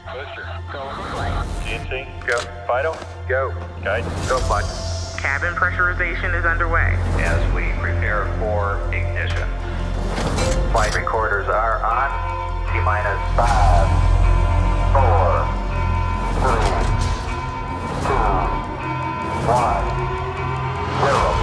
Booster, go. GNC, go. Fido, go. Guidance, go, Flight. Cabin pressurization is underway. As we prepare for ignition. Flight recorders are on. T-minus 5, 4, 3, 2, 1, 0.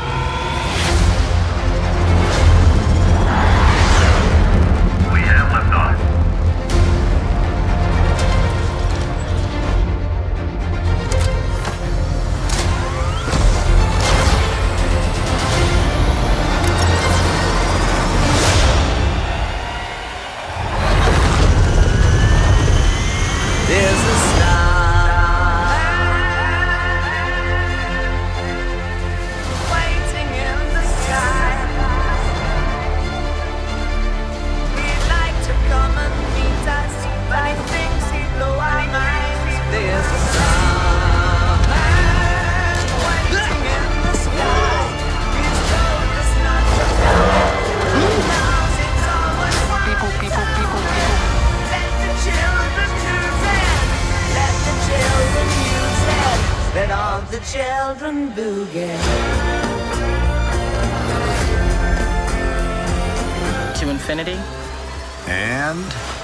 Let all the children boogie. To infinity and